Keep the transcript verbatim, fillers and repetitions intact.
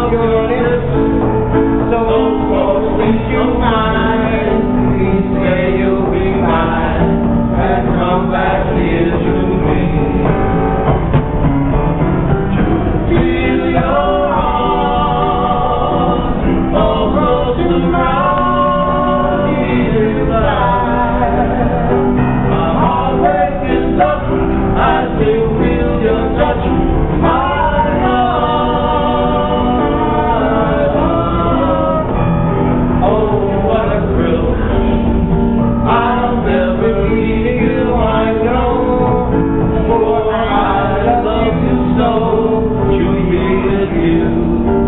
of your lips, so close into mine. Please say you'll be mine and come back here to me. To feel your arms, oh close to mine inside. My heart wakes up, I still feel your touch. You